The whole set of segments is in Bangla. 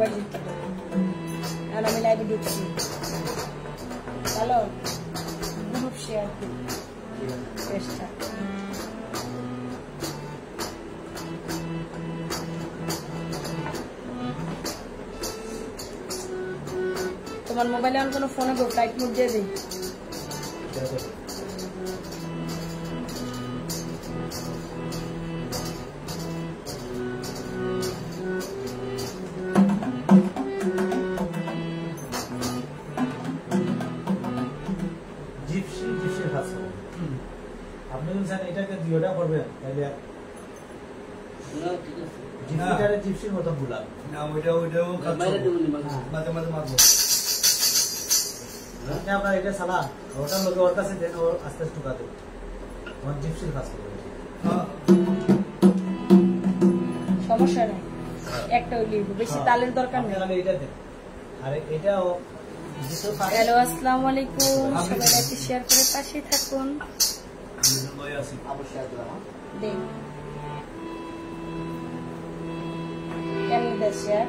মোবাইল দিতে আর আমি লাইভে ঢুকছি। হ্যালো, গ্রুপ শেয়ার করি চেষ্টা। তোমার মোবাইলে আমি কোনো ফোনে গো ফ্লাইট মোড দিয়ে দিই। আপনি যদি এটাকে দিওটা করবেন তাহলে জিপসিটারে জিপসির মতো বুলাব না, ওইটাও মাঝে মাঝে মারবো। আপনার এটা সালা ওটার লোকে ওর কাছে দেন, ও আস্তে আস্তে ঢুকা দেবে, আমার জিপসির কাজ করবে। সমস্যা নেই, একটা ওই লিখবো, বেশি তালের দরকার নেই। এটা দেন, আর এটাও। হ্যালো, আসসালামু আলাইকুম, সবাই লাইভটি শেয়ার করে পাশে থাকুন। দেখ কেন দেশ শেয়ার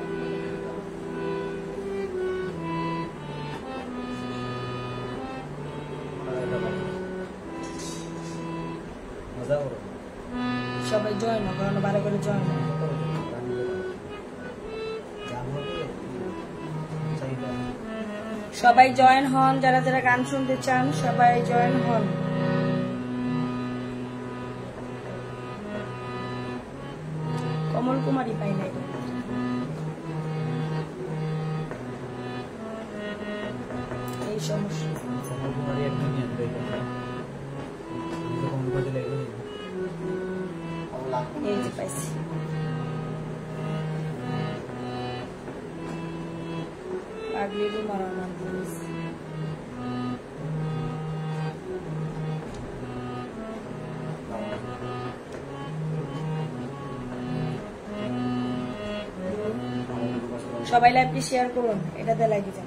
সবাই জয়েন করানো, বারে বারে জয়েন। সবাই জয়েন হন, যারা যারা গান শুনতে চান সবাই জয়েন হন। কমল কুমারী পাই নাই, এই সমস্যা। এই যে পাইছি। পাগলিরও মারা নাম দিয়েছি। সবাই লাইভটি শেয়ার করুন, এটাতে লাইক যান।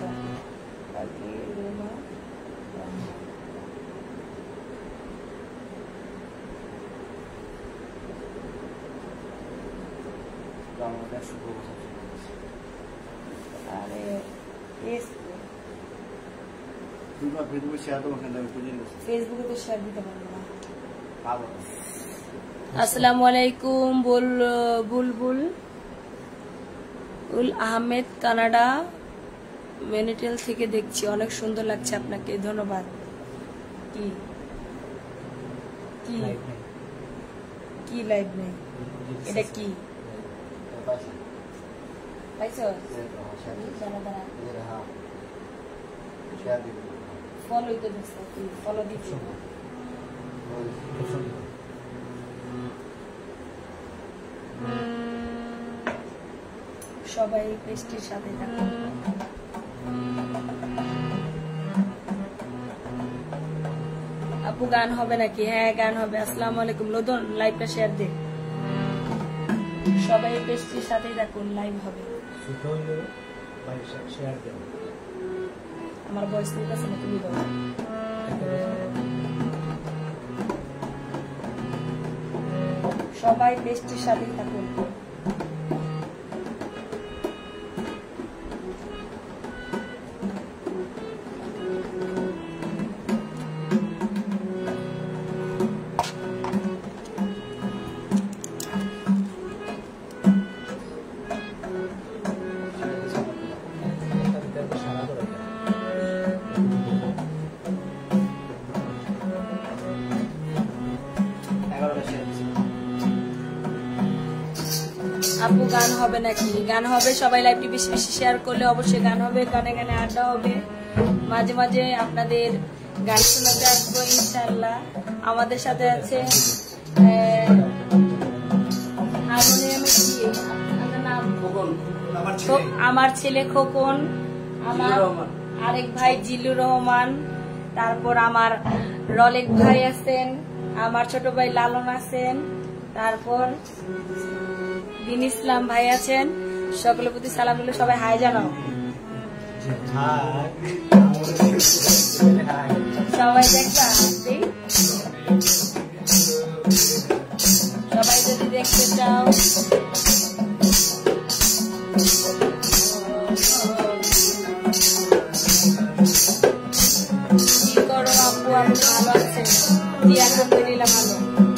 ফেসবুকে তো শেয়ার দিতে পারবো না। আসসালামু আলাইকুম, বুলবুল আহমেদ, কানাডা মেনিটেল থেকে দেখছি, অনেক সুন্দর লাগছে আপনাকে, ধন্যবাদ। কি কি কি লাইভ নেই, এটা কি পাইছো? ফলো তো দেখছো, ফলো দিচ্ছি। সবাই পেস্টির সাথে থাকুন। আপু গান হবে নাকি? হ্যাঁ গান হবে। আসসালামু আলাইকুম, লোদন লাইভটা শেয়ার দে। সবাই পেস্টির সাথেই থাকুন, লাইভ হবে। আমার ভয়েস নিতে আছে না, তুমি বলো। সবাই পেস্টির সাথেই থাকুন। আপু গান হবে নাকি? গান হবে, সবাই লাইভটি বেশি বেশি শেয়ার করলে অবশ্যই গান হবে, গানে গানে আড্ডা হবে, মাঝে মাঝে আপনাদের গান শোনাতে আসবো ইনশাআল্লাহ। আমাদের সাথে আছে আমার ছেলে খোকন, আমার আরেক ভাই জিল্লুর রহমান, তারপর আমার রলেক ভাই আছেন, আমার ছোট ভাই লালন আছেন, তারপর দিন ইসলাম ভাই আছেন। সকলের প্রতি সালাম দিলে সবাই হাই জানাও। সবাই দেখবা, সবাই যদি দেখতে চাও আপু ভালো আছেন? জি আলহামদুলিল্লাহ ভালো।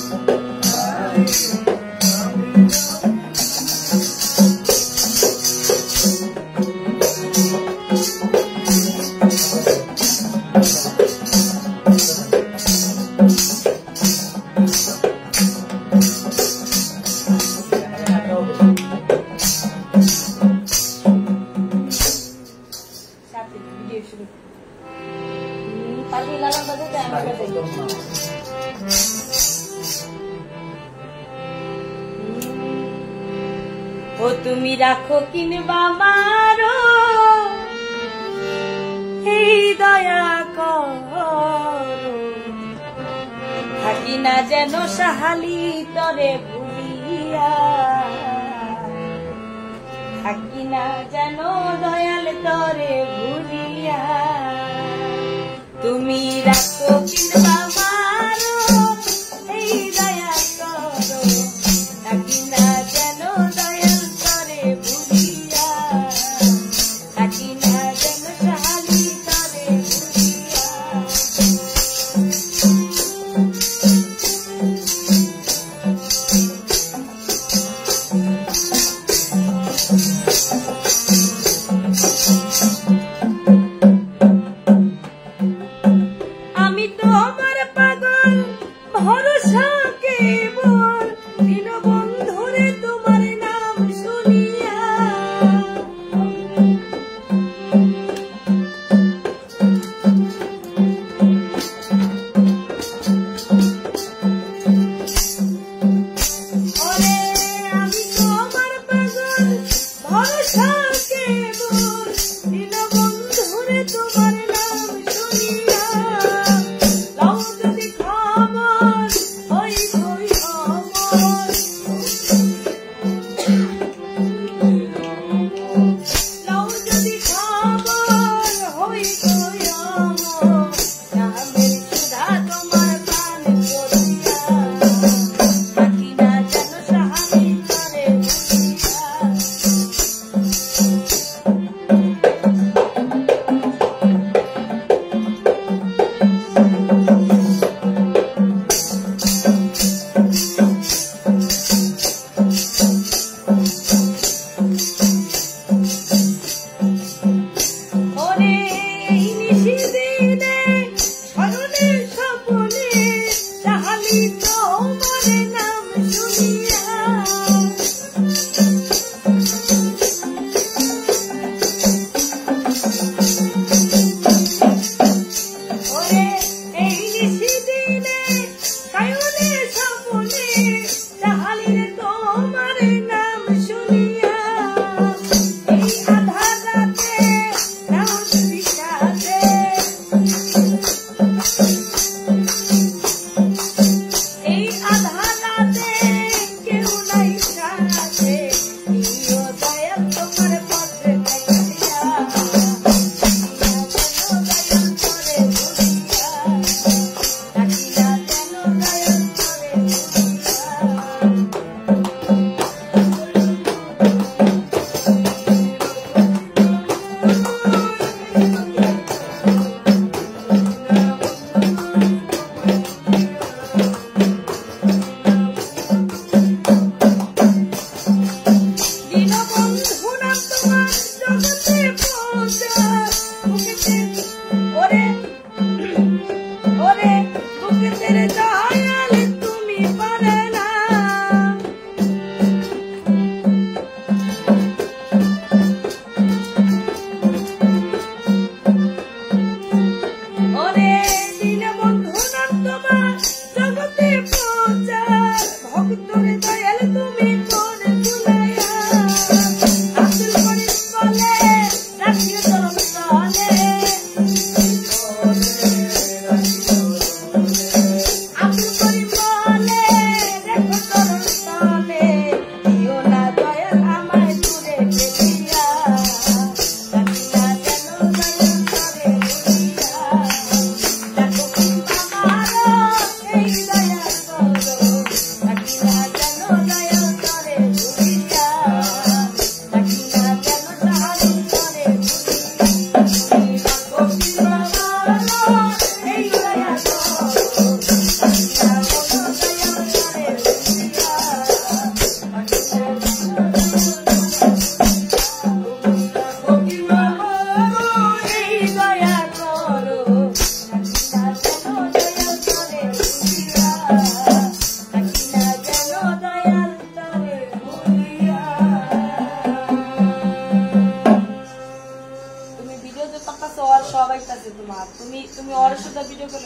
ও তুমি রাখো কিনবা মারো এই দয়া করো, থাকি না যেন সাহালি তরে ভুলিয়া, থাকি না যেন দয়াল তরে ভুলিয়া। তুমি রাখো কিনবা মারো এই দয়া করো, থাকি না যেন দয়াল তরে ভুলিয়া, থাকি না যেন সাহালি তরে ভুলিয়া। আমি তোমার পাগল ভরসা কেবল দীনবন্ধুরে তোমার নাম শুনিয়া, ওরে আমি তোমার পাগল ভরসা কেবল দীনবন্ধুরে তোমার নাম শুনিয়া। লও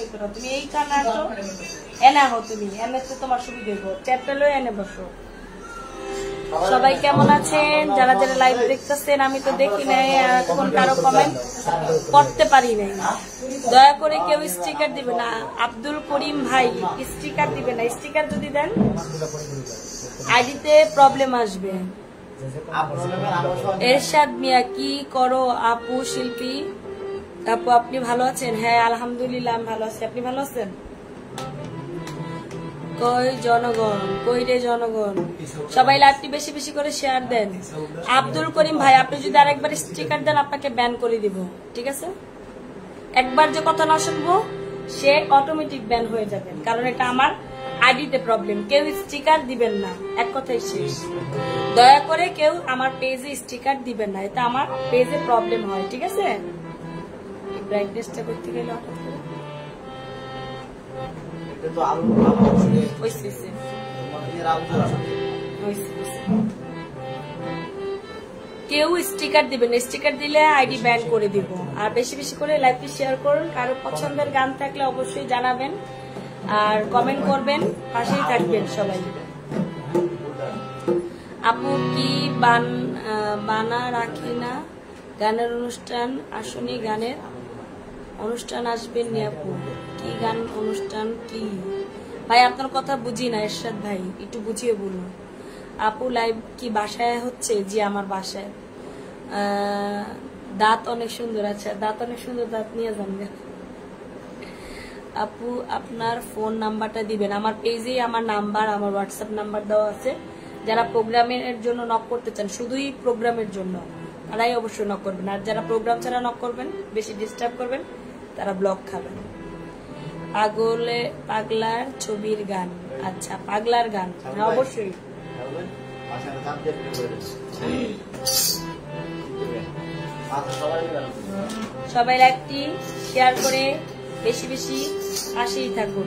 হইতো না, তুমি এই কারণে আসো, এনে হো, তুমি এনে তো তোমার সুবিধা হইব, চ্যাটটা লয়ে এনে বসো। সবাই কেমন আছেন? যারা যারা লাইভ দেখতেছেন, আমি তো দেখি নাই এখন কারো কমেন্ট করতে পারি নাই। দয়া করে কেউ স্টিকার দিবে না। আব্দুল করিম ভাই স্টিকার দিবে না, স্টিকার যদি দেন আইডিতে প্রবলেম আসবে। এরশাদ মিয়া কি করো আপু? শিল্পী আপু আপনি ভালো আছেন? হ্যাঁ আলহামদুলিল্লাহ আমি ভালো আছি, আপনি ভালো আছেন? কই জনগণ, কই রে জনগণ, সবাই লাইভটি বেশি বেশি করে শেয়ার দেন। আব্দুল করিম ভাই আপনি যদি আরেকবার স্টিকার দেন আপনাকে ব্যান করে দিব, ঠিক আছে? একবার যে কথা না শুনবো সে অটোমেটিক ব্যান হয়ে যাবেন, কারণ এটা আমার আইডিতে প্রবলেম। কেউ স্টিকার দিবেন না, এক কথাই শেষ। দয়া করে কেউ আমার পেজে স্টিকার দিবেন না, এটা আমার পেজে প্রবলেম হয়, ঠিক আছে? ব্রাইটনেসটা করতে গেলে হঠাৎ করে কেউ স্টিকার দিবেন, স্টিকার দিলে আইডি ব্যান করে দিব। আর বেশি বেশি করে লাইভটি শেয়ার করুন। কারো পছন্দের গান থাকলে অবশ্যই জানাবেন আর কমেন্ট করবেন, পাশেই থাকবেন সবাই। আপু কি বানা রাখি না গানের অনুষ্ঠান? আসনি গানের অনুষ্ঠান আসবেন নি আপু? কি গান অনুষ্ঠান কি ভাই? আপনার কথা বুঝি না এরশাদ ভাই, একটু বুঝিয়ে বলুন। আপু লাইভ কি বাসায় হচ্ছে? জি আমার বাসায়। দাঁত অনেক সুন্দর, আচ্ছা দাঁত অনেক সুন্দর, দাঁত নিয়ে যান। আপু আপনার ফোন নাম্বারটা দিবেন। আমার পেজেই আমার নাম্বার, আমার হোয়াটসঅ্যাপ নাম্বার দেওয়া আছে। যারা প্রোগ্রামের জন্য নক করতে চান, শুধুই প্রোগ্রামের জন্য, তারাই অবশ্যই নক করবেন। আর যারা প্রোগ্রাম ছাড়া নক করবেন, বেশি ডিস্টার্ব করবেন, তারা ব্লক খাবেন। পাগলার ছবির গান, আচ্ছা পাগলার গান, হ্যাঁ অবশ্যই। সবাই লাইভটি শেয়ার করে বেশি বেশি পাশেই থাকুন।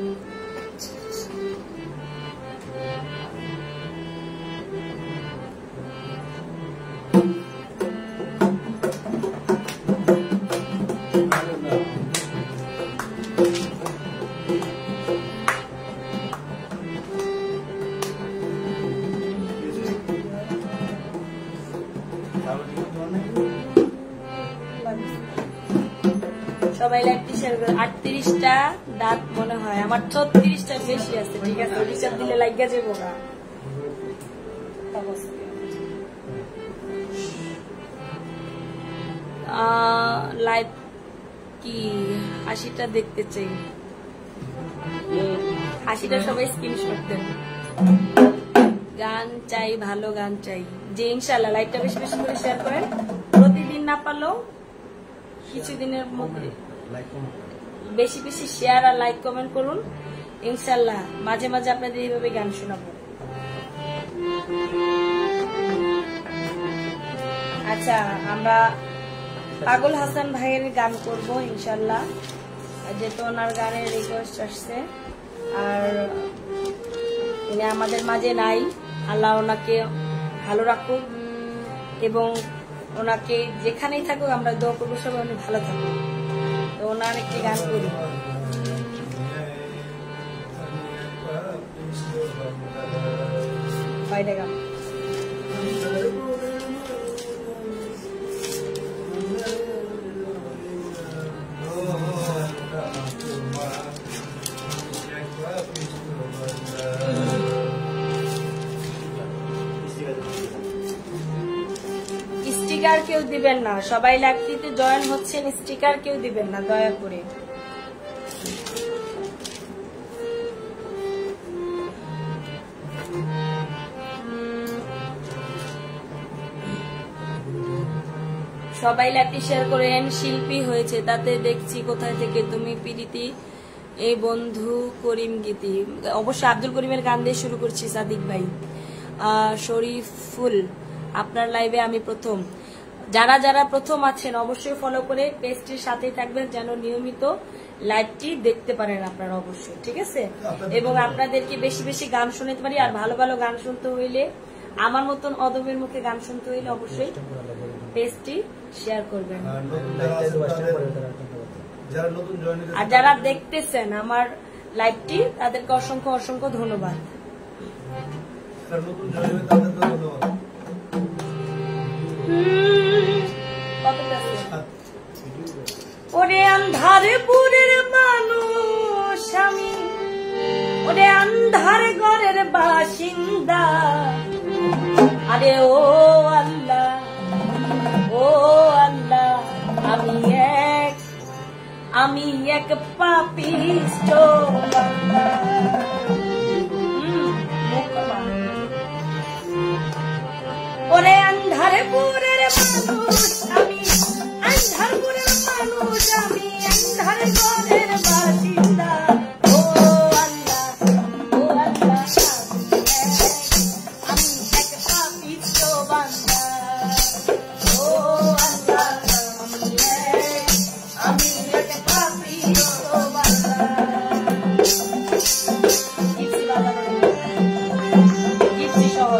সবাই লাইভটি শেয়ার করে। 38টা দাঁত মনে হয়, আমার 36টা বেশি আছে, ঠিক আছে? হিসাব দিলে লাগিয়া যাবো না। লাইভ কি হাসিটা দেখতে চাই, হাসিটা সবাই স্ক্রিনশট দেন। গান চাই, ভালো গান চাই, যে ইনশাল্লাহ লাইভটা বেশি বেশি করে শেয়ার করেন। প্রতিদিন না পারলেও কিছুদিনের মধ্যে বেশি বেশি শেয়ার আর লাইক কমেন্ট করুন। ইনশাল্লাহ মাঝে মাঝে আপনাদের এইভাবে গান শোনাবো। আচ্ছা আমরা পাগল হাসান ভাইয়ের গান করবো ইনশাল্লাহ, যেহেতু ওনার গানের রিকোয়েস্ট আসছে। আর উনি আমাদের মাঝে নাই, আল্লাহ ওনাকে ভালো রাখুক এবং ওনাকে যেখানেই থাকুক আমরা দোয়া করবো সবাই উনি ভালো থাকুক। তো ওনার একটি গান করি। কয়টা গান? স্টিকার কেউ দিবেন না, সবাই লাইভটিতে জয়েন হচ্ছেন, স্টিকার কেউ দিবেন না দয়া করে। সবাই লাইভটি শেয়ার করেন। শিল্পী হয়েছে তাতে দেখছি কোথায় থেকে তুমি প্রীতি এই বন্ধু করিম গীতি। অবশ্যই আব্দুল করিমের গান দিয়ে শুরু করছি সাদিক ভাই। শরীফুল আপনার লাইভে আমি প্রথম। যারা যারা প্রথম আছেন অবশ্যই ফলো করে পেজটির সাথেই থাকবেন যেন নিয়মিত লাইভটি দেখতে পারেন আপনারা অবশ্যই, ঠিক আছে? এবং আপনাদেরকে বেশি বেশি গান শুনতে পারি। আর ভালো ভালো গান শুনতে হইলে, আমার মতন অদমের মুখে গান শুনতে হইলে অবশ্যই পেজটি শেয়ার করবেন। যারা নতুন জয়েন আর যারা দেখতেছেন আমার লাইভটি তাদেরকে অসংখ্য অসংখ্য ধন্যবাদ। যারা নতুন জয়েন হবে তাদের ধন্যবাদ। ওরে আন্ধারপুরের মানুষ আমি, ওরে আন্ধার ঘরের বাসিন্দা, আরে ও আল্লাহ ও আল্লাহ, আমি এক পাপিষ্ঠ বান্দা। ওরে আন্ধারপুরের মানুষ আমি, আন্ধারপুরের মানুষ আমি, আন্ধার ঘরের বাসিন্দা। ও আল্লাহ ও আল্লাহ, আমি এক পাপিষ্ঠ বান্দা। ও আল্লাহ আমি এক পাপিষ্ঠ বান্দা। গীতি বাজানো, গীতি শহর।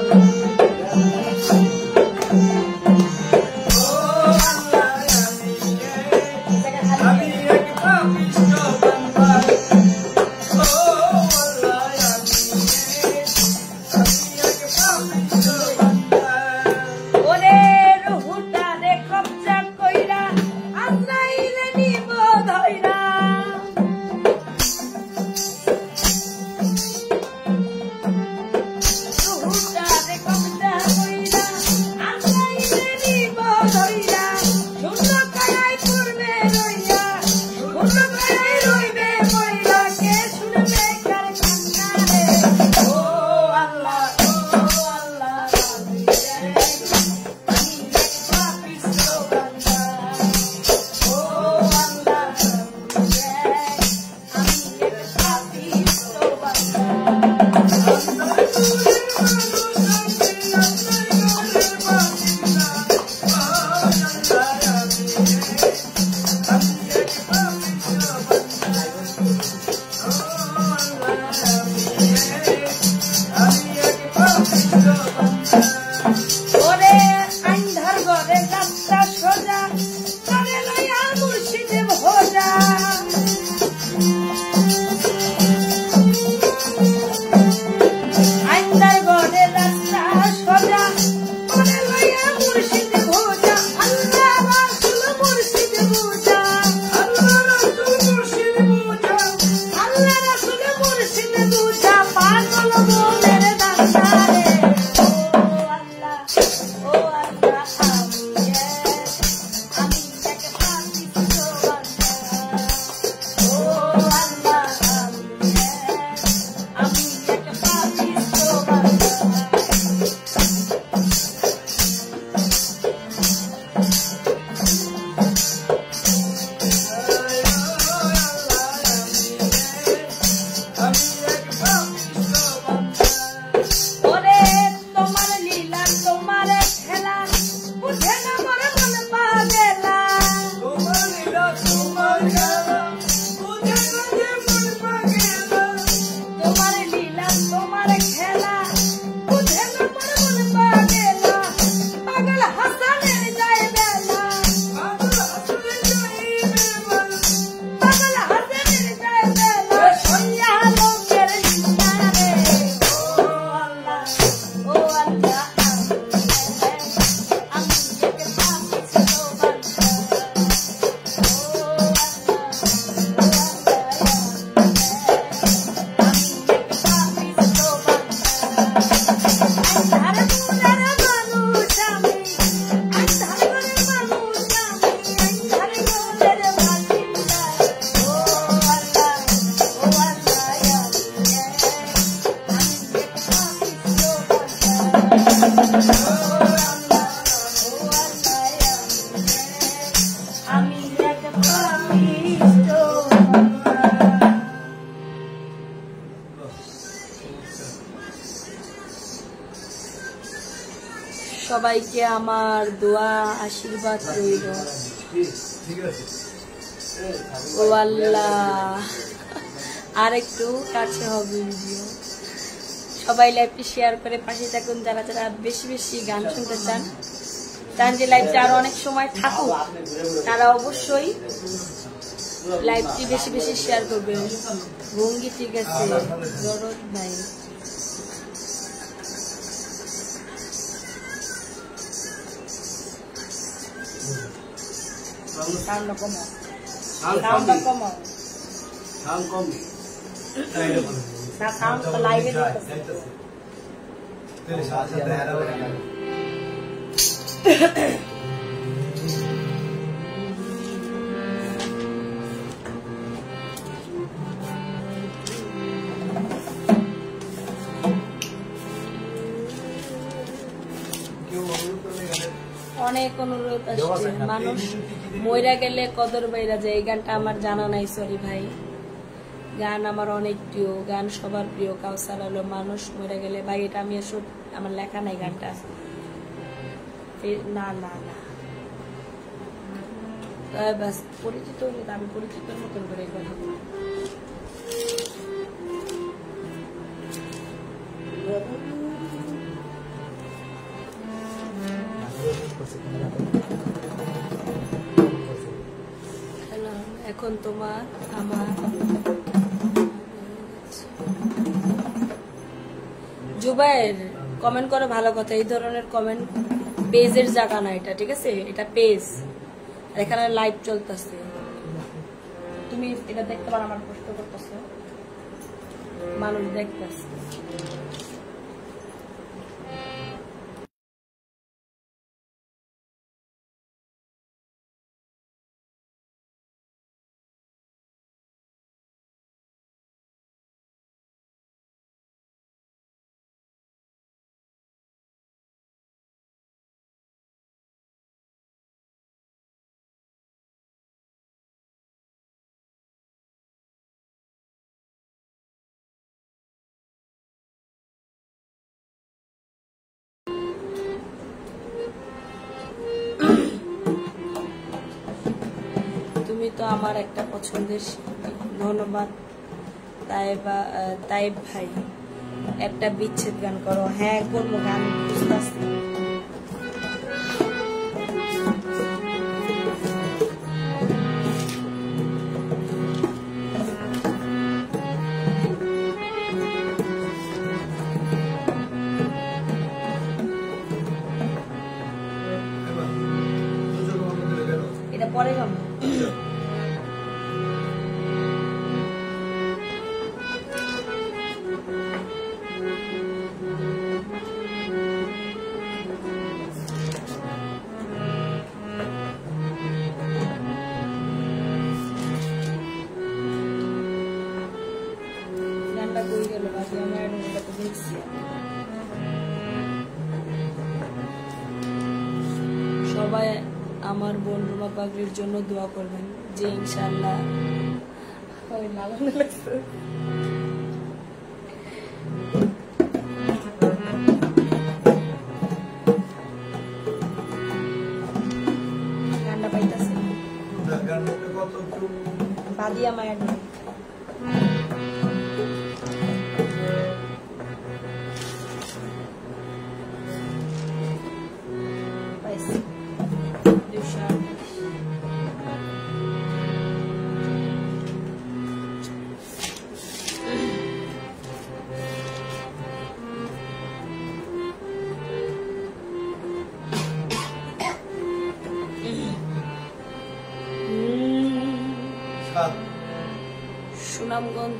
সবাইকে আমার দোয়া আশীর্বাদ রইল। ও আল্লাহ, আর একটু কাছে হবে ভিডিও। সবাই লাইভটি শেয়ার করে পাশে থাকুন। যারা যারা বেশি বেশি গান শুনতে চান, যে লাইভটা আরো অনেক সময় থাকুক, তারা অবশ্যই লাইভটি বেশি বেশি শেয়ার করবেন। ভঙ্গি ঠিক আছে দরদ নাই। সাউন্ড কমাও, সাউন্ড কমাও, সাউন্ড কম না সাউন্ড তো লাইভে দিতেছে। তেরে সাথে দাঁড়া হয়ে গেল। অনেক অনুরোধ আসছে, মানুষ মইরা গেলে কদর বাইরা যায়। এই গানটা আমার জানা নাই, সরি ভাই। গান আমার অনেক প্রিয়, গান সবার প্রিয়। কাউসার হলো মানুষ মইরা গেলে, ভাই এটা আমি এসব আমার লেখা নাই গানটা। না না না, বাস পরিচিত হলে আমি পরিচিত মতন করে কথা বলি। এখন তোমার আমার জুবাইর কমেন্ট করো, ভালো কথা। এই ধরনের কমেন্ট পেজের জায়গা না এটা, ঠিক আছে? এটা পেজ, এখানে লাইভ চলতেছে। তুমি এটা দেখতে পারো, আমার প্রশ্ন করতেছো, মানুষ দেখতেছে। তুমি তো আমার একটা পছন্দের শিল্পী, ধন্যবাদ। তাই ভাই একটা বিচ্ছেদ গান করো। হ্যাঁ করবো, গান বুঝতেছি। এটা পরে গান। গানটা কই গেল? বাকি আমার এটা তো দেখছি। সবাই আমার বোন রুমা পাগলির জন্য দোয়া করবেন, যে ইনশাআল্লাহ। লাগানো লাগছে। গানটা পাইতাছে বাদিয়া মায়ের নাম। পাইছি 228। সুনামগঞ্জ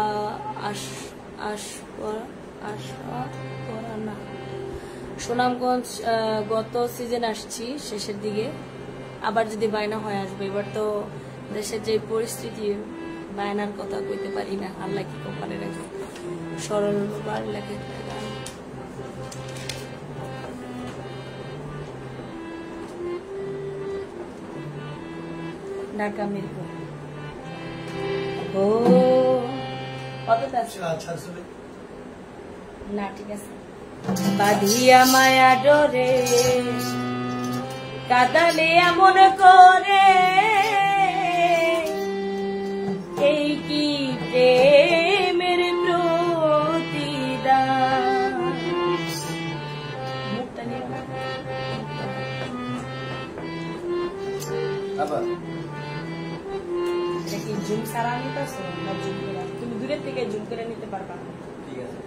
সুনামগঞ্জ গত সিজন আসছি শেষের দিকে, আবার যদি বায়না হয় আসবে। এবার তো দেশের যে পরিস্থিতি, বায়নার কথা কইতে পারি না, আল্লাহ কি কপালে রাখে। সরল বার লেখে ঢাকা মিরপুর। ও কতটা না, ঠিক আছে। বাঁধিয়া মায়া ডরে কাদালে এমন করে, এই কি প্রেমের প্রতিদান। মুখটা নিয়ে সারা নিতেছো না জুম করে? তুমি দূরের থেকে জুম করে নিতে পারবা। ঠিক আছে।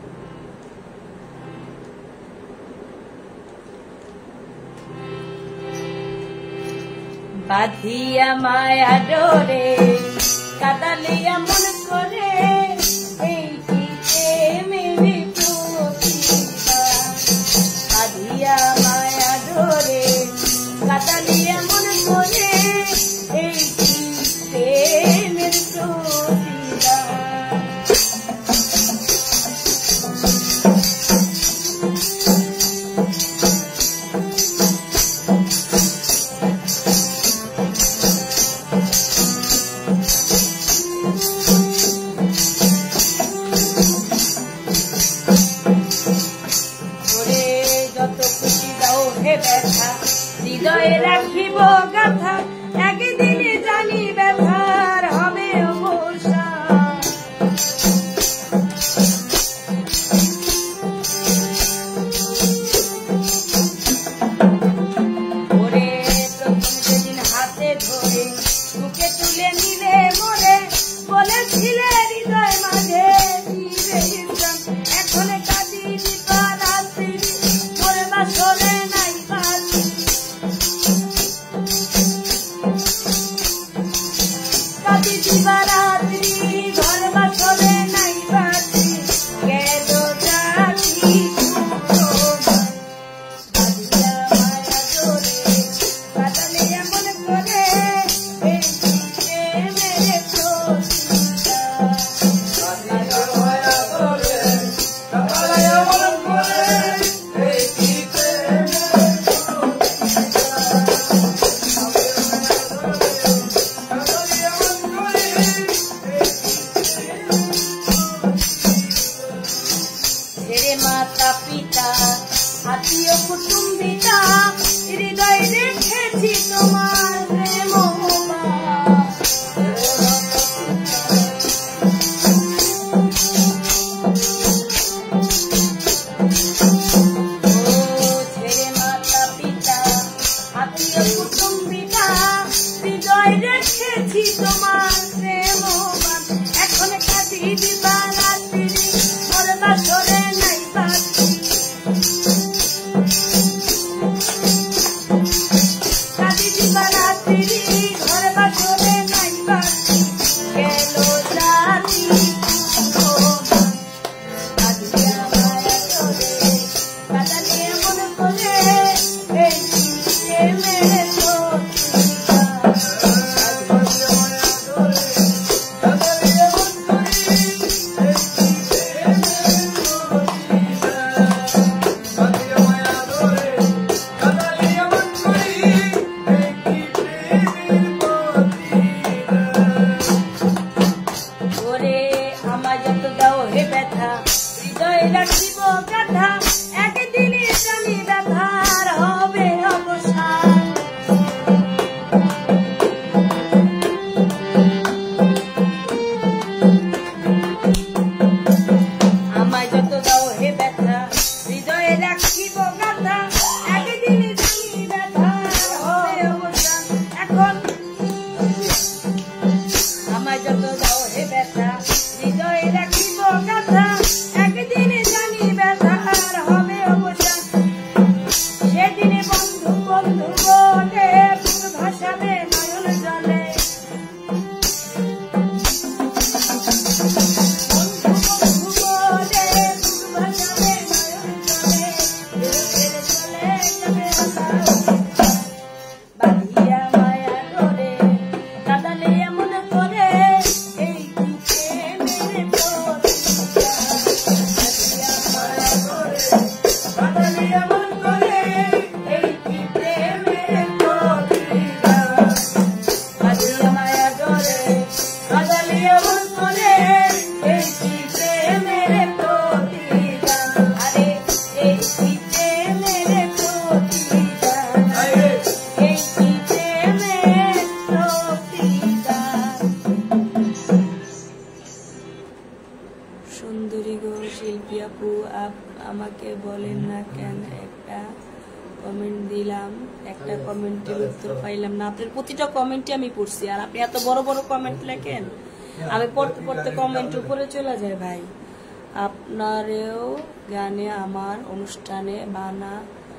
বাঁধিয়া মায়া ডোরে কাদালিয়া মন করে এই কি মেরে প্রতিভা। বাঁধিয়া মায়া ডোরে কাদালিয়া মন করে এই কি প্রেমের প্রতিভা। হৃদয়ে রাখিব গাথা একদিনে জানি ব্যথার হবে অবসান। ওরে প্রথম সেদিন হাতে ধরে বুকে তুলে নিলে মরে বলেছিলে হৃদয় মাঝে দিবে ইসলাম। এখন কাঁদি দিবা রাত্রি মরে বাসরে নাই বাজি। কাঁদি দিবা রাত্রি ঘর বাসরে নাই বাজি। গেল জাতি বাঁধিয়া মায়া ডোরে কাদালে এমন করে এই মেরে প্রতিভা। বাঁধিয়া মায়া ডোরে কাদালে এমন করে এই কি প্রেমের ছেড়ে মাতা পিতা আত্মীয় কুটুম্বিতা হৃদয় দেখেছি তোমার প্রেম ছেড়ে মাতা পিতা আত্মীয় কুটুম্বিতা হৃদয় দেখেছি তোমার প্রেম। এখন কাঁদি দিবা রাত্রি মোর বাসরে নাই বাজি। কাঁদি দিবা রাত্রি ঘর বাসরে নাই বাজি। গেল জাতি বাঁধিয়া মায়া ডোরে কাদালে এমন করে এই প্রেমের প্রতিভা। ওরে আমার যত দাও হে ব্যথা হৃদয়ে রাখিব গাথা একদিনে জানি ব্যথার হবে অবসান। আমায় যত দাও হে ব্যথা হৃদয়ে রাখিব গাথা একদিনে জানি ব্যথার হবে অবসান। এখন আমায় যত দাও হে ব্যথা হৃদয়ে রাখিব গাথা একদিনে জানি ব্যথার হবে অবসান। সেদিনে বন্ধু বন্ধু বলে বুক ভাসাবে নয়ন জলে। বন্ধু বন্ধু বলে বুক ভাসাবে নয়ন জলে। ছেড়ে চলে যাবে আকাশ। বাঁধিয়া মায়া ডোরে কাদালে এমন করে এই কি প্রেমের প্রতিভা। বাঁধিয়া মায়া ডোরে কাদালে এমন করে এই কি প্রেমের প্রতিভা। বাঁধিয়া মায়া ডোরে কাদালে এমন করে এই কি প্রেমের প্রতিভা। আরে এই কি প্রেমের প্রতিভা। এই কি প্রেমের প্রতিভা। সুন্দরী গো শিল্পী আপু আমাকে বলেন না কেন? একটা কমেন্ট দিলাম, একটা কমেন্টের উত্তর পাইলাম না। আপনার প্রতিটা কমেন্টই আমি পড়ছি, আর আপনি এত বড় বড় কমেন্ট লেখেন আমি পড়তে পড়তে কমেন্ট উপরে চলে যায় ভাই। আপনারেও গানে আমার অনুষ্ঠানে বানা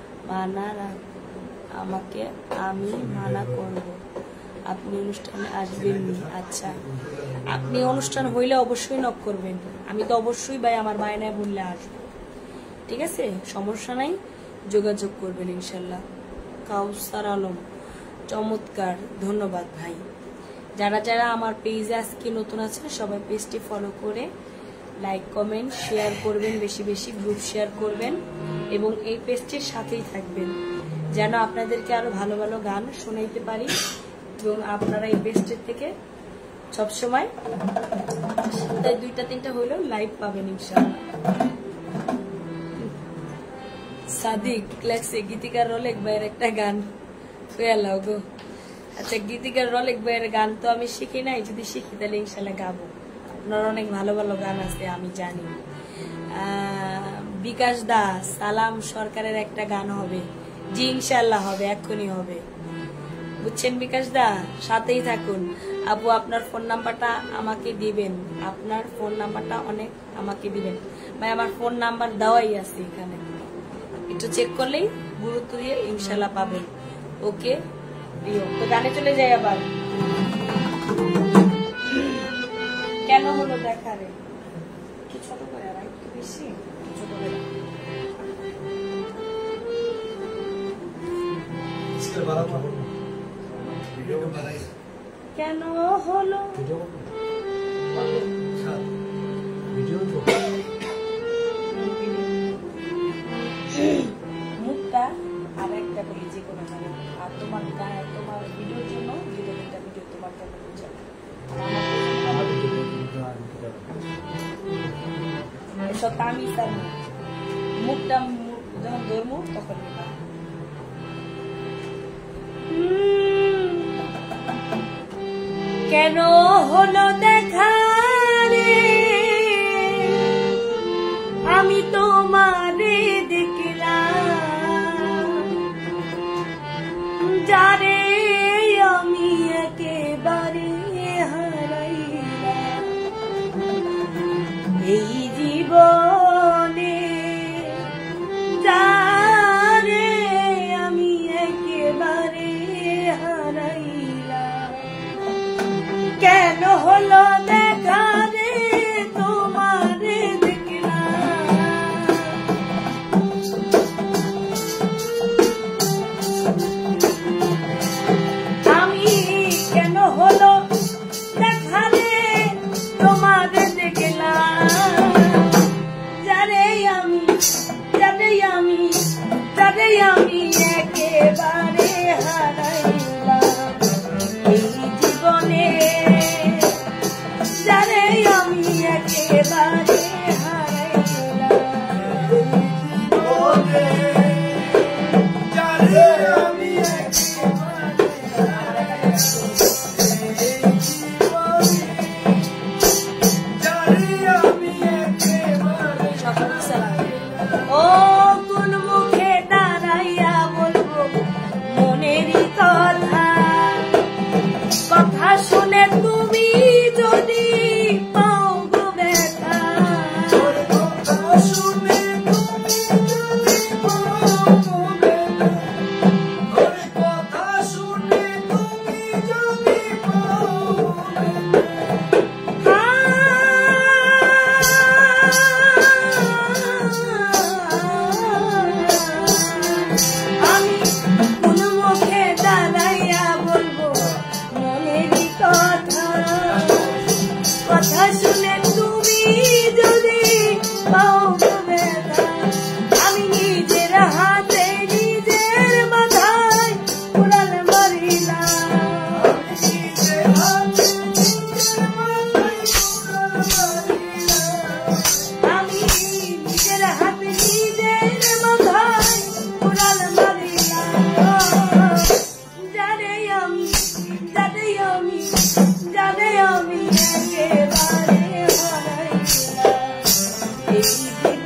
আমাকে আমি মানা করব, আপনি অনুষ্ঠানে আসবেন। আচ্ছা, আপনি অনুষ্ঠান হইলে অবশ্যই নক করবেন, আমি তো অবশ্যই ভাই আমার বায়নায় বললে আসবো, ঠিক আছে, সমস্যা নাই, যোগাযোগ করবেন ইনশাল্লাহ। কাউসার আলম, চমৎকার, ধন্যবাদ ভাই। যারা যারা আমার পেজে আজকে নতুন আছেন সবাই পেজটি ফলো করে লাইক কমেন্ট শেয়ার করবেন, বেশি বেশি গ্রুপ শেয়ার করবেন এবং এই পেজটির সাথেই থাকবেন যেন আপনাদেরকে আরো ভালো ভালো গান শোনাইতে পারি এবং আপনারা এই পেজটির থেকে সবসময় সপ্তাহে 2-3টা হইলেও লাইভ পাবেন ইনশাআল্লাহ। সাদিক লেখছে গীতিকার রলেক ভাইয়ের একটা গান ফেলাও গো। আচ্ছা, গীতিকার রলেক ভাইয়ের গান তো আমি শিখি নাই, যদি শিখি তাহলে ইনশাল্লাহ গাবো। আপনার অনেক ভালো ভালো গান আছে আমি জানি। বিকাশ দাস, সালাম সরকারের একটা গান হবে, জি ইনশাল্লাহ হবে, এক্ষুনি হবে, বুঝছেন বিকাশ দা, সাথেই থাকুন। আপু আপনার ফোন নাম্বারটা আমাকে দিবেন, আপনার ফোন নাম্বারটা অনেক আমাকে দিবেন ভাই। আমার ফোন নাম্বার দেওয়াই আছে এখানে, একটু চেক করলেই গুরুত্ব দিয়ে ইনশাল্লাহ পাবেন। ওকে প্রিয়, তো গানে চলে যাই আবার। কেন হলো দেখা রে, কি ছোট করে আর একটু বেশি ছোট করে কেন হলো মুখটা আর একটা বলি যে কোনো গানে, আর তোমার গায়ে তোমার ভিডিওর জন্য ভিডিও তোমার কেন বুঝে এসব তামি তার মুখটা যখন ধরবো তখন কেন হলো দেখা রে, আমি তোমারে দেখলাম, যারে আমি একেবারে হারাইলাম এই জীবনে, যারে আমি একেবারে হারাইলাম। কেন হলো দেখা রে, তোমারে দেখলাম, আমি কেন হলো দেখা রে, তোমারে দেখলাম, যারে আমি একেবারে হারাইলাম এই জীবনে, যারে আমি একেবারে হারাইলাম। ও কোন মুখে দাঁড়াইয়া বলবো মনেরই কথা, কথা শুনে তুমি যদি পাও গো ব্যথা, কথা শুনে তুমি যদি পাও গো ব্যথা, কথা শুনে তুমি যদি পাও আমি কোন মুখে দাঁড়াইয়া বলবো মনেরই কথা, কথা শুনে তুমি যদি পাও ব্যথা, আমি নিজের হাতে নিজের মাথায় উড়াল মারিলাম, নিজের হাতে নিজের মাথায় উড়াল মারিলাম, আমি নিজের হাতে নিজের মাথায় উড়াল মারিলাম, যারে আমি একেবারে হারাইলাম এই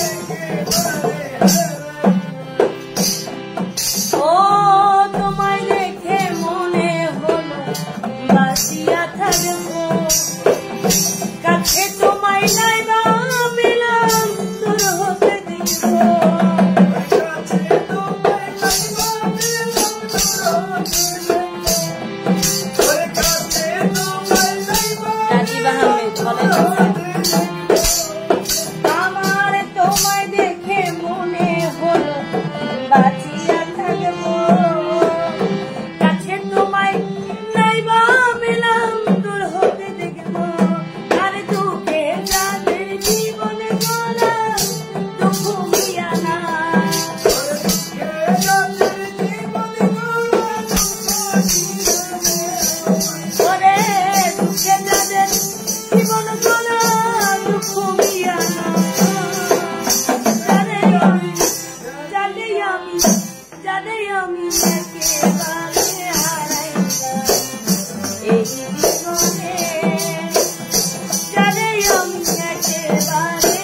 ও তোমায় দেখে মনে হলো বাঁচিয়া থাকবো, কাছে তোমায় নাই বা পেলাম দূর হতে দেখবো। রাজীব আহমেদ বলেন, আমার তোমায় দেখে মনে হলো বাঁচিয়া থাকবো, কাছে তোমায় নাই বা পেলাম দূর হতে দেখবো। আর দুঃখে যাদের জীবনে গলা দুঃখ মিয়া না, ওরে দুঃখে যাদের জীবন গলা দুঃখ মিয়া না। জানে আমি একেবারে হারাইলাম এই জীবনে, জানে আমি একেবারে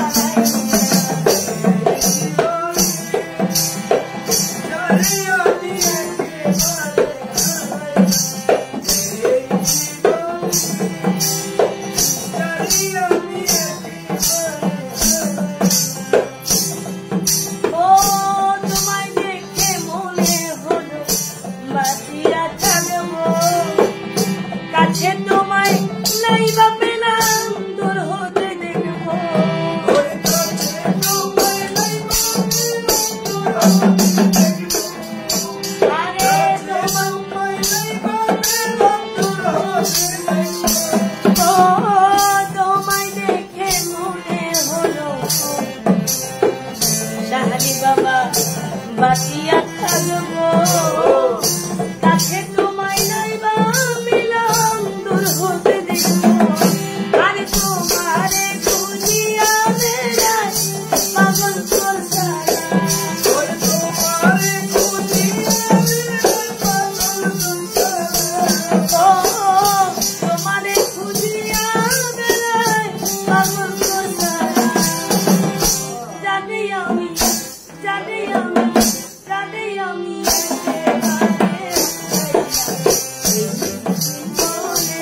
ও তোমায় দেখে মনে হলো বাঁচিয়া থাকবো, কাছে তোমায় নাই বা পেলাম দূর হতে দেখবো। আরে ও তোমায় দেখে মনে হলো শাহালি বাবা বাঁচিয়া থাকবো, কাছে তোমায় নাই বা পেলাম দূর হতে দেখবো। আরে তোমারে খুঁজিয়া বেড়াই পাগল করছাড়া, ও তোমারে খুঁজিয়া বেড়াই পাগল করছাড়া। জানি আমি একেবারে এই জীবনে,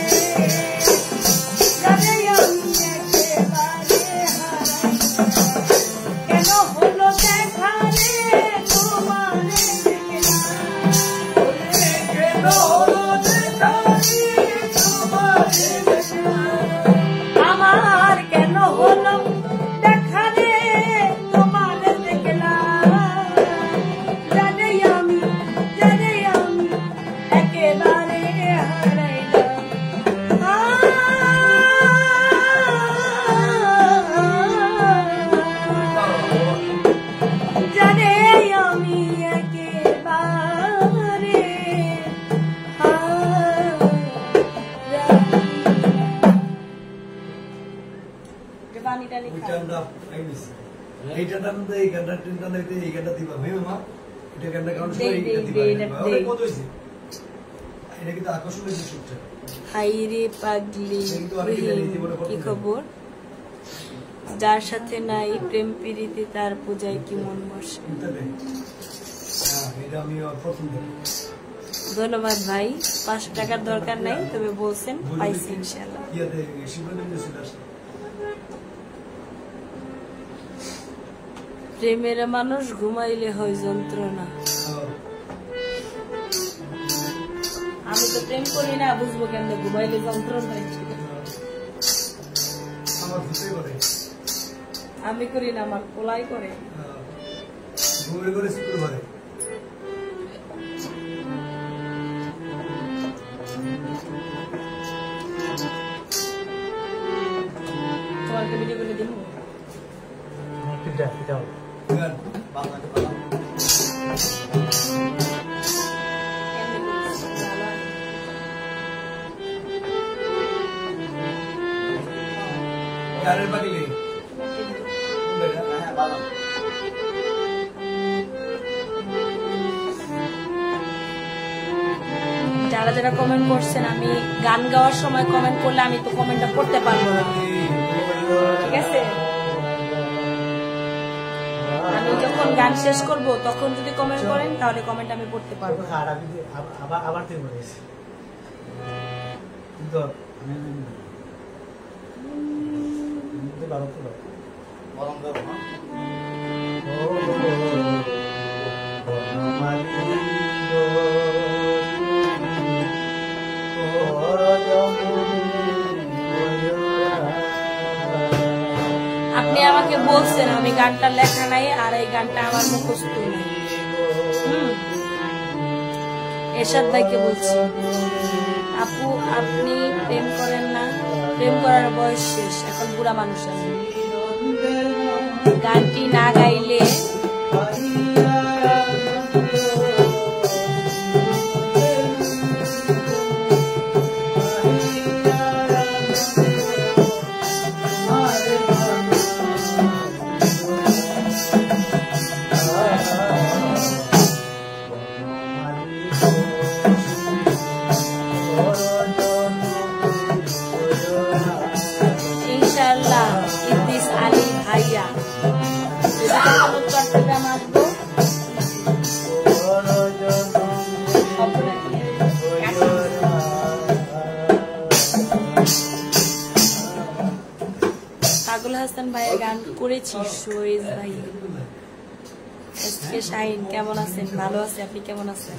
জানি আমি একেবারে হারাইলাম। কেন হলো দেখা রে তোমারে দেখলাম, কেন হলো দেখা রে তোমারে দেখলাম, আমার কেন হলো দেখা রে তোমারে দেখলাম। জানি আমি একেবারে হারাইলাম। জানি আমি একেবারে পানিটা লিখা এইটা দাম তো এই গানটা টিনটা নাইতে এই গানটা দিবা ভাই মামা, এটা গানটা কাউন্ট করে দেই, এটা দিবা। দেই, দেই, ওরে দেই। কত হইছে? এটা কিন্তু আকর্ষণীয় দৃশ্যটা। হাইরে পাগলি কিন্তু অনেকে জানি জীবনে কি প্রথম খবর, যার সাথে নাই প্রেম প্রীতি তার পূজায় কি মন বসে। এটা দেখ। হ্যাঁ, এটা আমি প্রথম দেখি। ধন্যবাদ ভাই, 500 টাকার দরকার নাই, তবে বলছেন পাইছি ইনশাআল্লাহ। ইয়াতে শিবগঞ্জে ছিল আসলে। প্রেমের মানুষ ঘুমাইলে হয় যন্ত্রণা। আমি তো প্রেম করি না, বুঝবো কেন ঘুমাইলে যন্ত্রণা। আমার ভূতে করে। আমি করি না, আমার কোলাই করে। ঘুরে ঘুরে শুক্রবারে। তোমাকে ভিডিও করে দিব। গান বাংলাতে কথা কেমনে করিস? ভালো আছে। গানের পাগলি। হ্যাঁ বাদাম যারা যারা কমেন্ট করছেন, আমি গান গাওয়ার সময় কমেন্ট করলে আমি তো কমেন্টটা পড়তে পারবো না, ঠিক আছে? গান শেষ করব তখন যদি কমেন্ট করেন তাহলে কমেন্ট আমি পড়তে পারবো। আর আমি আবার তুই বলিস কিন্তু আপনি আমাকে বলছেন আমি গানটা লেখা নাই আর এই গানটা আমার মুখস্থ নাই। এরশাদ ভাইকে বলছি, আপু আপনি প্রেম করেন না, প্রেম করার বয়স শেষ, এখন বুড়া মানুষ আছে। গানটি না গাইলে ইনশাআল্লাহ ইদ্রিস আলী ভাইয়া চট্টগ্রাম আসবো। পাগল হাসান ভাইয়ের গান করেছি শোয়েজ ভাই। এসকে শাহিন কেমন আছেন? ভালো আছে, আপনি কেমন আছেন?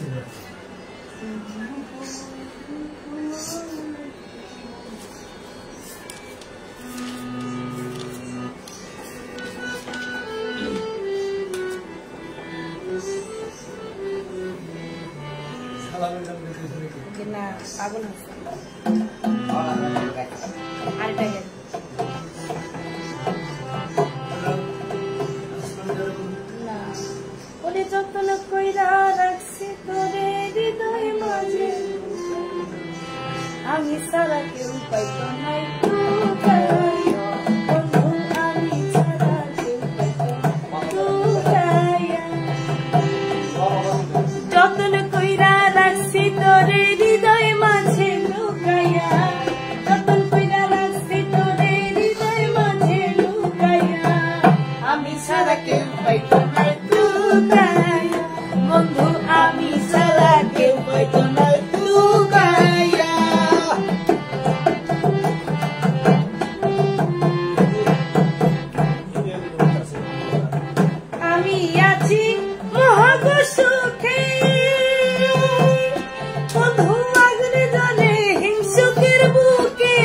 না পাগল হাসান আরেকটা গান না ওরে যত্ন কইরা রাখছি তোরে হৃদয় মাঝে, আমি সারা কেউ পাইতো নাই আমি ছাড়া কেউ পাইতো যত্ন কইরা রাখছি তোরে হৃদয় মাঝে লুকাইয়া, যত্ন কইরা রাখছি তোরে হৃদয় মাঝে লুকাইয়া, আমি ছাড়া কেউ পাইতো নাই লুকাইয়া, বন্ধু আমি ছাড়া কেউ পাইতো নাই লুকাইয়া। আমি আছি মহাগ সুখে, বন্ধু আগুনে জ্বলে হিংসুকের বুকে,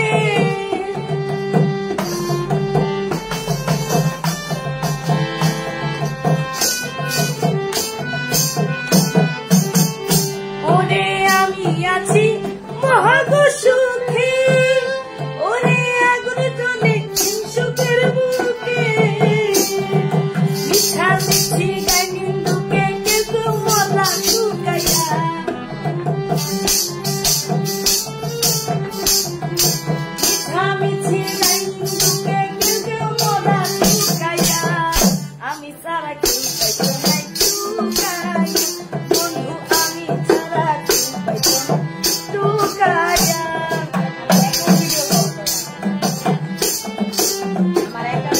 ওরে আমি আছি মহাগ সুখে, ওরে আগুনে জ্বলে হিংসুকের বুকে, মিঠা মিষ্টি গাই নিন্দুকে কেউ মলা শুকাইয়া, মিঠা মিষ্টি গাই নিন্দুকে কেউ মলা শুকাইয়া, আমি সারা কেউ পাইতো নাই শুকাইয়া, বন্ধু আমি সারা কেউ পাইতো শুকাইয়া। আমার একটা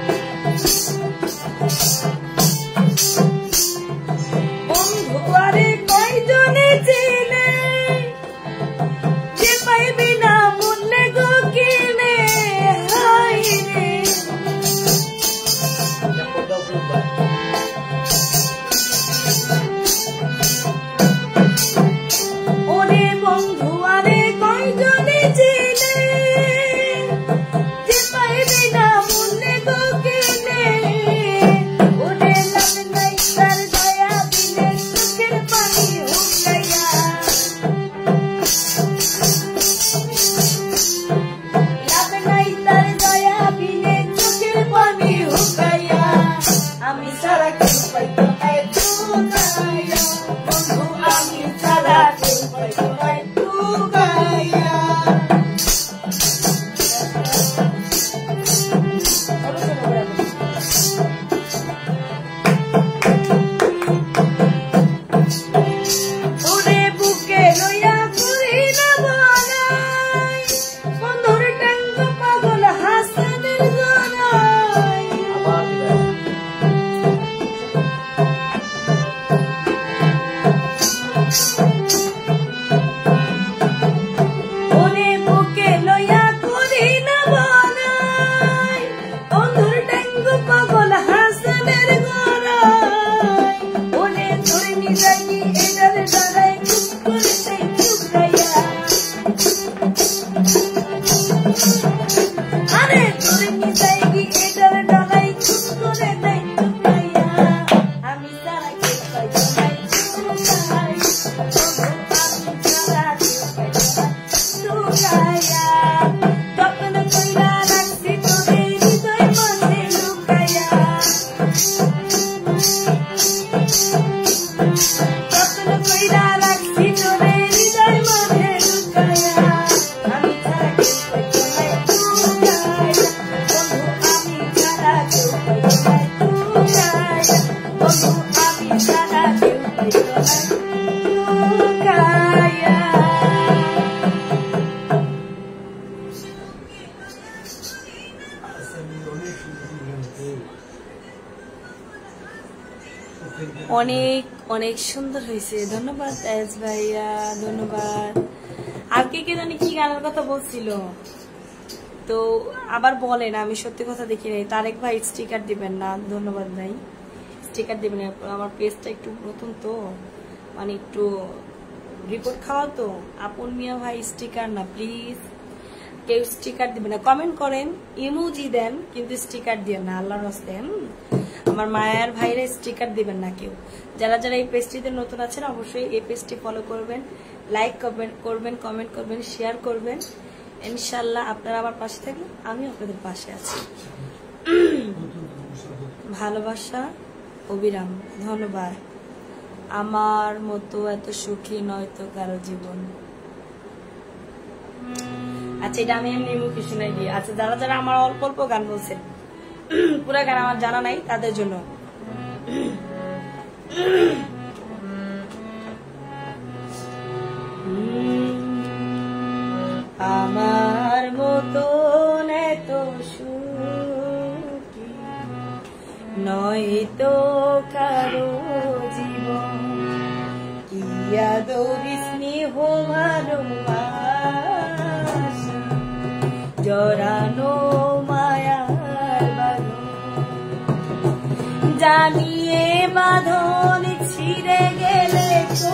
বন্ধু আরে কয়জনে চিনে, যে পাইবি না মূল্যে গো কিনে, হাই রে অনেক অনেক সুন্দর হয়েছে, ধন্যবাদ এস ভাইয়া, ধন্যবাদ। আর কে কে জানি কি গানের কথা বলছিল, তো আবার বলেন, আমি সত্যি কথা দেখি নাই। তারেক ভাই স্টিকার দিবেন না, ধন্যবাদ ভাই, স্টিকার দিবেন না। আমার পেজটা একটু নতুন তো, মানে একটু রিপোর্ট খাওয়া তো। আপন মিয়া ভাই স্টিকার না প্লিজ, কেউ স্টিকার দিবেন না। কমেন্ট করেন, ইমোজি দেন, কিন্তু স্টিকার দিবেন না আল্লাহর রাস্তে। আমার মায়ের ভাইরা স্টিকার দিবেন না কেউ। যারা যারা এই পেজটিতে নতুন আছেন অবশ্যই এই পেজটি ফলো করবেন, লাইক করবেন, কমেন্ট করবেন, শেয়ার করবেন। ইনশাল্লাহ আপনারা আমার পাশে থাকলে আমি আপনাদের পাশে আছি। ভালোবাসা অবিরাম, ধন্যবাদ। আমার মতো এত সুখী নয়তো কারো জীবন। আচ্ছা, এটা আমি এমনি মুখে শুনাই দিই। আচ্ছা, যারা যারা আমার অল্প অল্প গান বলছেন, পুরা গান আমার জানা নাই, তাদের জন্য আমার মতো এত সুখী নয়তো কারো জীবন, কি আদর স্নেহ ভালোবাসা জড়ানো মায়ার বাঁধন, জানিয়ে বাঁধন ছিঁড়ে গেলে তো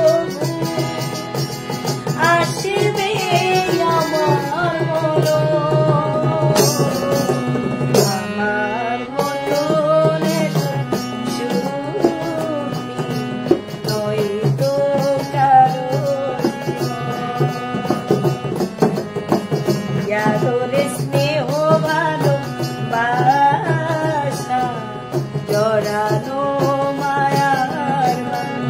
আসবে আমার মনো। আমার মতো নয়তো কারো জীবন, স্নেহ ভালোবাসা জড়ানো মায়ার বাঁধন।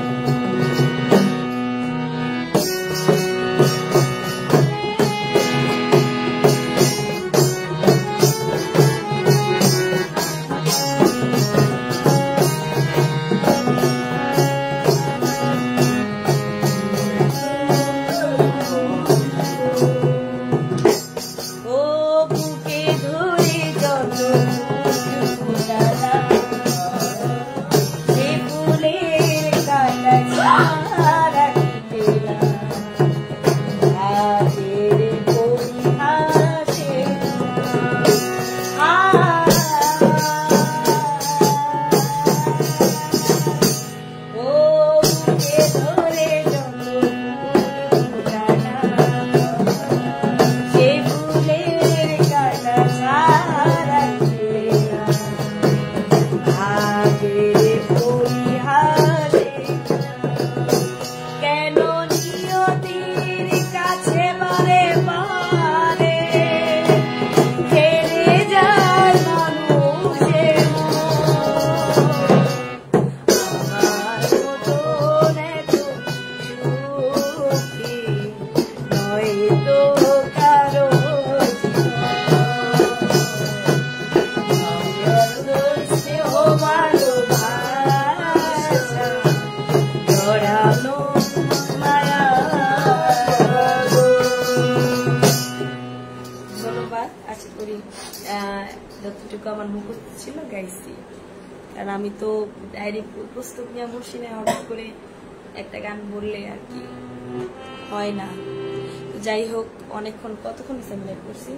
যতটুকু আমার মুখস্থ ছিল গাইছি, কারণ আমি তো ডাইরেক্ট প্রস্তুত নিয়ে বসি না, হঠাৎ করে একটা গান বললে আর কি হয় না। যাই হোক, অনেকক্ষণ, কতক্ষণ লাইভ করছি,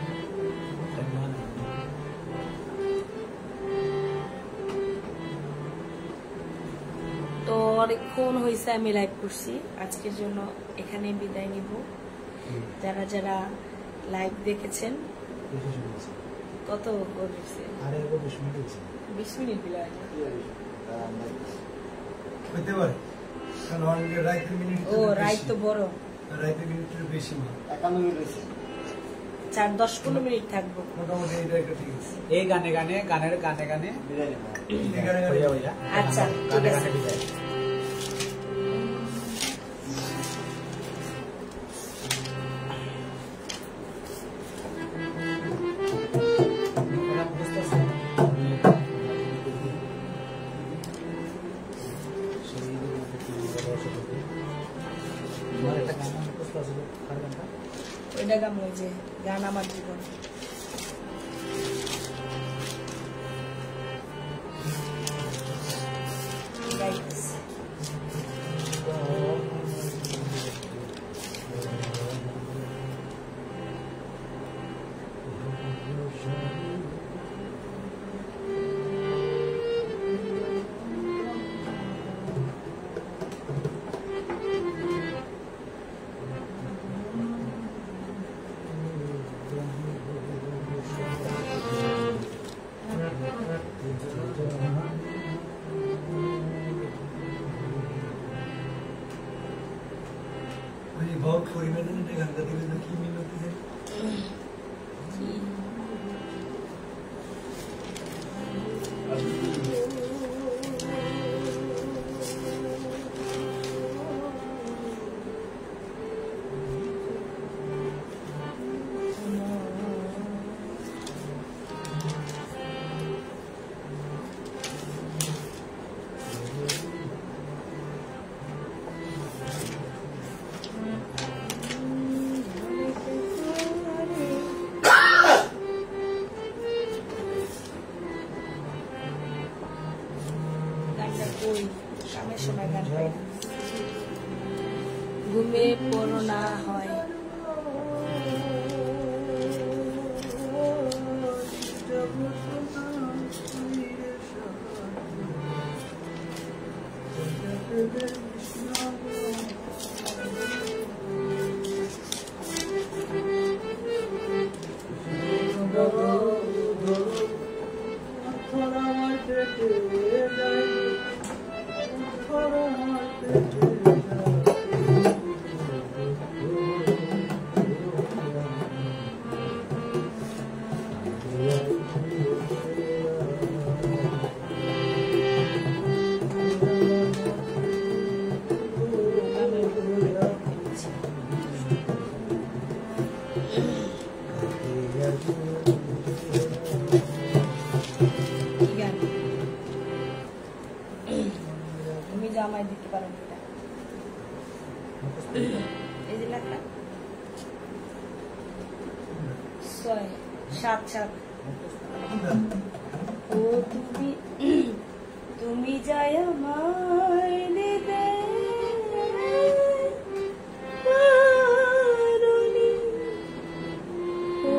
তো অনেকক্ষণ হয়েছে আমি লাইভ করছি। আজকের জন্য এখানে বিদায় নিব। যারা যারা লাইভ দেখেছেন, কত বলছে 20 মিনিট বিলা হইতে পারে, কারণ রাইতের মিনিট, ও রাইত তো বড়, রাইতের মিনিটের বেশি না, 51 মিনিট হয়েছে, 4-10-15 মিনিট থাকবো মোটামুটি। এটা একটা ঠিক আছে, এই গানে গানে গানের গানে গানে বিদায় নেব। আচ্ছা, ঠিক আছে। ওইটা গান, ওই যে গান আমার জীবন। গাইতেছে। बहुत পরিমাণে গানটা দিলে কি মিলতে যায় ঘুমে পড়ো না হয় জামাই দিতে পারেন এই যে লেখা 6-7 ও তুমি যায় আমায় দিতে পারোনি ও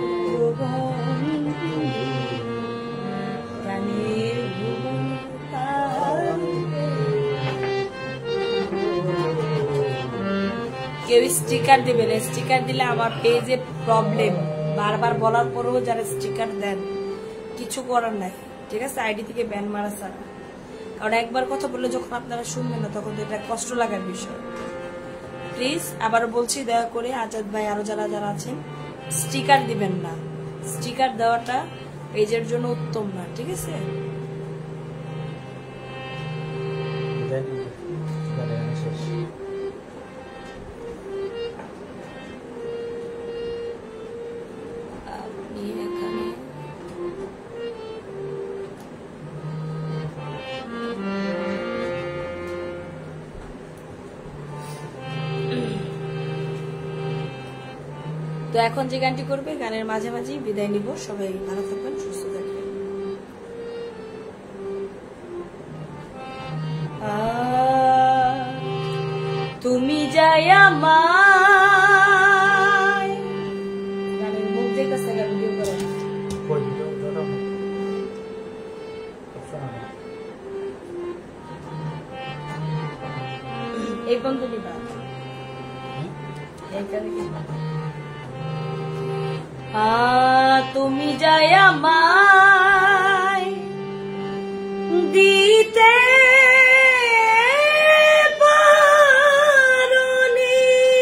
গানের কেউ স্টিকার দিবে না, স্টিকার দিলে আমার পেজে প্রবলেম। বারবার বলার পরেও যারা স্টিকার দেন কিছু করার নাই, ঠিক আছে, আইডি থেকে ব্যান মারা ছাড়া। কারণ একবার কথা বললে যখন আপনারা শুনবেন না তখন এটা কষ্ট লাগার বিষয়। প্লিজ আবার বলছি, দয়া করে আজাদ ভাই আরো যারা যারা আছেন স্টিকার দিবেন না। স্টিকার দেওয়াটা পেজের জন্য উত্তম না, ঠিক আছে। তো এখন যে গানটি করবে গানের মাঝে মাঝে বিদায় নিব। সবাই ভালো থাকবেন, সুস্থ থাকবেন। তুমি যাই আমায়, গানের মুখ দেখতেছে গান ভিডিও করে এই বন্ধু নিবা এইখানে কি তুমি যাই আমায় দিতে পারোনি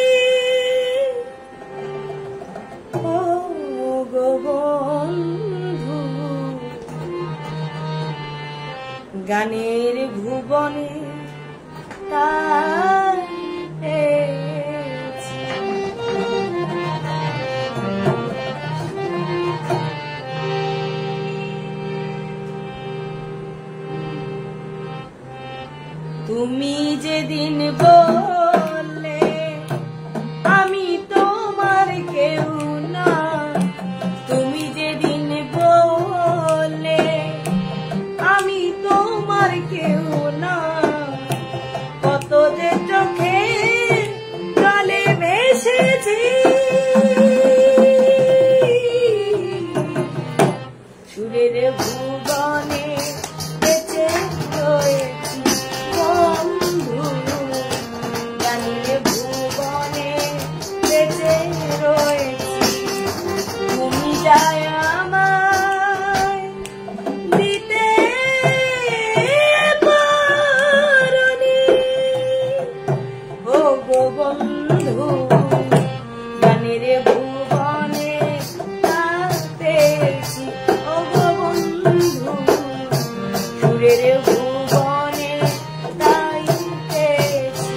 ও গো বন্ধু গানের ভুবনে তাই তুমি যেদিন বললে আমি তোমার কেউ না, তুমি যেদিন বললে আমি তোমার কেউ না, সুরের ভুবনে তাই পেয়েছি।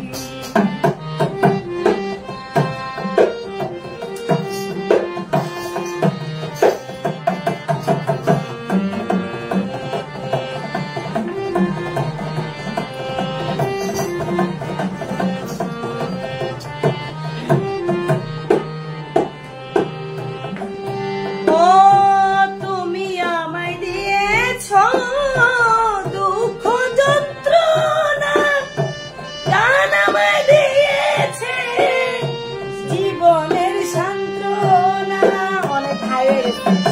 ও তুমি আমায় দিয়েছ দুঃখ যন্ত্রণা, গান আমায় দিয়েছে জীবনের সান্ত্বনা। অনেক হাই হয়ে গেছে।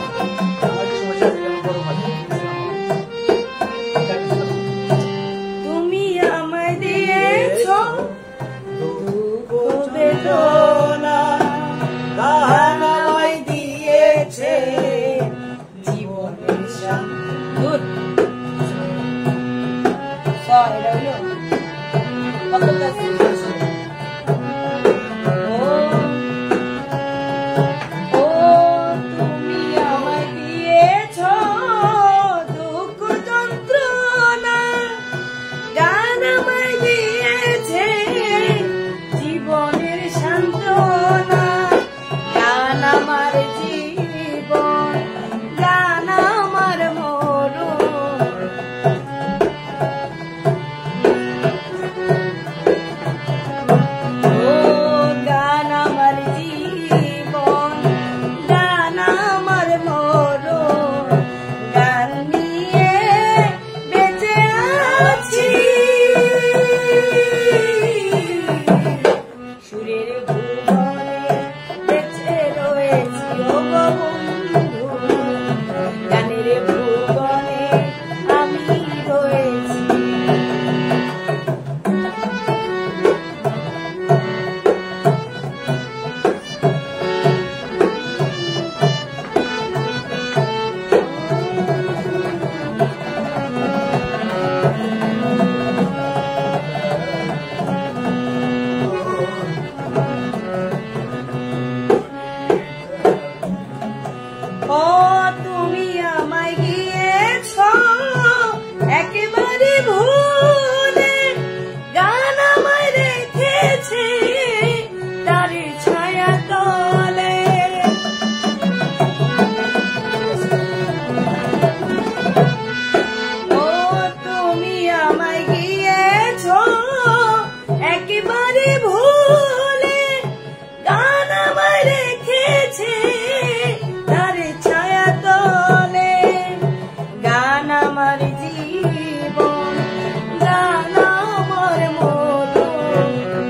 তুমি আমায় দিয়েছ দুঃখ বেদনা, গান আমায় দিয়েছে জীবনের তুমি আমায় দিয়েছ দুঃখ যন্ত্রণা, গান আমায় দিয়েছে জীবনের সান্ত্বনা। গান আমার জীবন, গান আমার মরণ, ও গান আমার জীবন, গান আমার মরণ। গান নিয়ে বেঁচে আছি, সুরের ভুবনে বেঁচে রয়েছি ও গো বন্ধু, গানের ভুবনে আমি রয়েছি। ও তুমি আমায় গিয়েছ একেবারে ভুলে, গান আমায় রেখেছে তার ছায়া তলে। ও তুমি আমায় গিয়েছ একেবারে ভুলে, গান আমায় রেখেছে তার ছায়া তলে। গান আমার জীবন, গান আমার মরণ,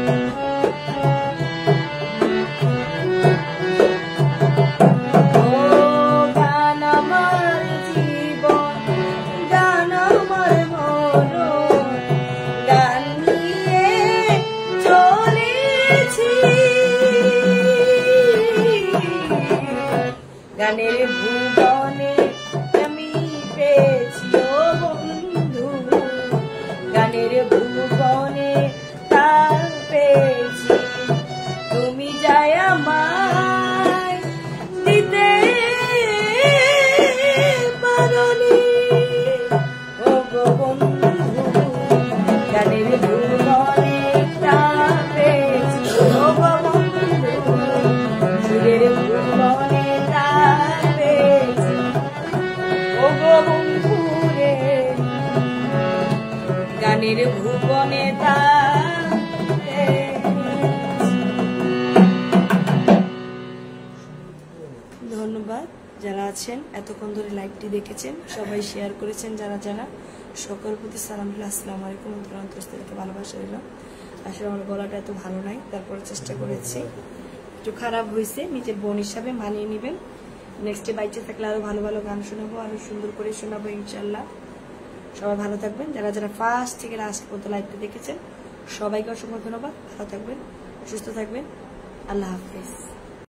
ও গান আমার জীবন, গান আমার মরণ। গান নিয়ে চলেছি, গানের ভুবনে আমি পেয়েছি ও বন্ধু, গানের ভুবনে তা পেয়েছি। তুমি যাই আমায় দিতে পারনি ও গো বন্ধু, গানের ভুবনে তা পেয়েছি ও গো বন্ধু, সুরের ভুবনে তা পেয়েছি ও গো বন্ধু রে, গানের ভুবনে তা ধন্যবাদ যারা আছেন এতক্ষণ ধরে লাইভটি দেখেছেন, সবাই শেয়ার করেছেন যারা যারা, সকল প্রতি সালাম, আসসালামু আলাইকুম, অন্তরস্থলকে ভালোবাসা দিলাম। আসলে আমার গলাটা এত ভালো নাই, তারপরে চেষ্টা করেছি, একটু খারাপ হয়েছে, নিজের বোন হিসাবে মানিয়ে নেবেন। নেক্সটে বাইচে থাকলে আরো ভালো ভালো গান শোনাবো, আরো সুন্দর করে শোনাবো ইনশাল্লাহ। সবাই ভালো থাকবেন, যারা যারা ফার্স্ট থেকে লাস্ট পর্যন্ত লাইভটি দেখেছেন সবাইকে অসংখ্য ধন্যবাদ। ভালো থাকবেন, সুস্থ থাকবেন, আল্লাহ হাফেজ।